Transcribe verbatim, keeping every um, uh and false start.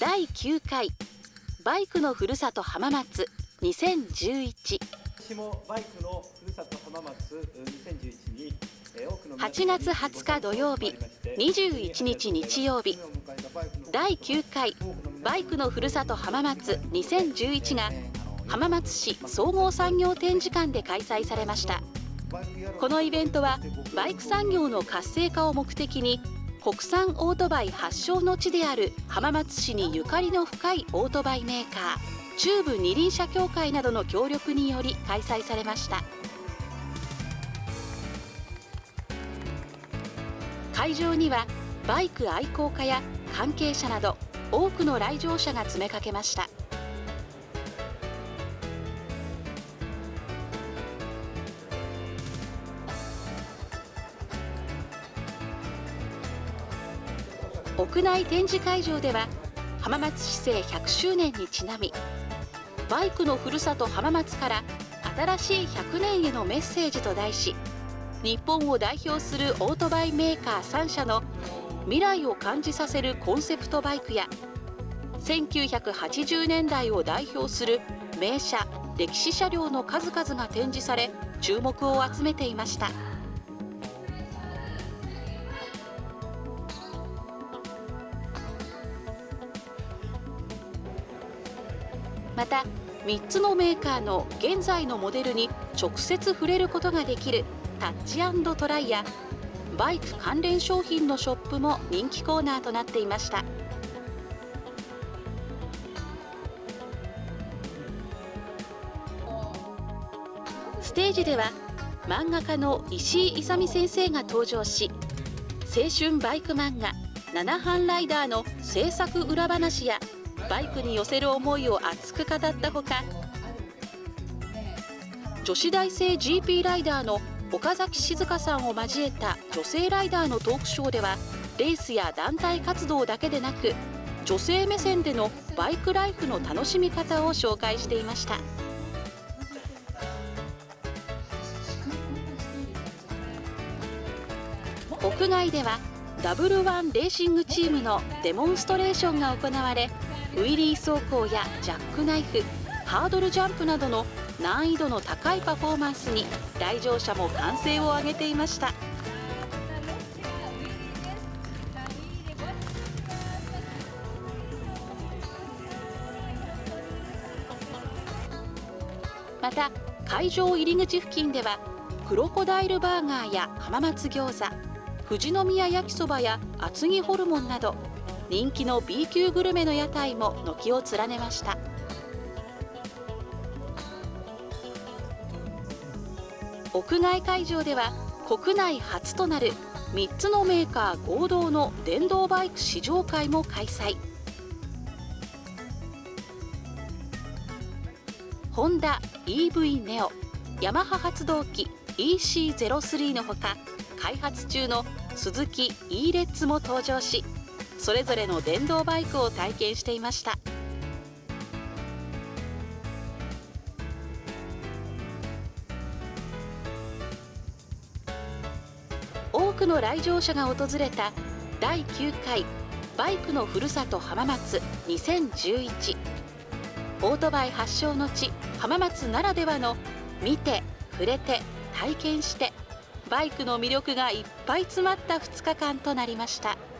だいきゅうかいバイクのふるさと浜松にせんじゅういち。 私もバイクのふるさと浜松にせんじゅういちにはちがつはつか土曜日、にじゅういちにち日曜日、だいきゅうかいバイクのふるさと浜松にせんじゅういちが浜松市総合産業展示館で開催されました。このイベントはバイク産業の活性化を目的に、国産オートバイ発祥の地である浜松市にゆかりの深いオートバイメーカー中部二輪車協会などの協力により開催されました。会場にはバイク愛好家や関係者など多くの来場者が詰めかけました。屋内展示会場では浜松市政ひゃくしゅうねんにちなみ、バイクのふるさと浜松から新しいひゃくねんへのメッセージと題し、日本を代表するオートバイメーカーさんしゃの未来を感じさせるコンセプトバイクや、せんきゅうひゃくはちじゅうねんだいを代表する名車歴史車両の数々が展示され、注目を集めていました。またみっつのメーカーの現在のモデルに直接触れることができるタッチ&トライや、バイク関連商品のショップも人気コーナーとなっていました。ステージでは漫画家の石井勇先生が登場し、青春バイク漫画「ななはんライダー」の制作裏話やバイクに寄せる思いを熱く語ったほか、女子大生 ジーピー ライダーの岡崎静香さんを交えた女性ライダーのトークショーでは、レースや団体活動だけでなく女性目線でのバイクライフの楽しみ方を紹介していました。屋外ではダブルワンレーシングチームのデモンストレーションが行われ、ウィリー走行やジャックナイフ、ハードルジャンプなどの難易度の高いパフォーマンスに来場者も歓声を上げていました。また会場入り口付近ではクロコダイルバーガーや浜松餃子、富士宮焼きそばや厚木ホルモンなど人気の ビーきゅうグルメの屋台も軒を連ねました。屋外会場では国内初となるみっつのメーカー合同の電動バイク試乗会も開催。ホンダ イーブイ ネオ、ヤマハ発動機 イーシーゼロスリー のほか、開発中のスズキ イーレッツも登場し、それぞれの電動バイクを体験していました。多くの来場者が訪れただいきゅうかいバイクのふるさと浜松にせんじゅういち。オートバイ発祥の地浜松ならではの見て触れて体験してバイクの魅力がいっぱい詰まったふつかかんとなりました。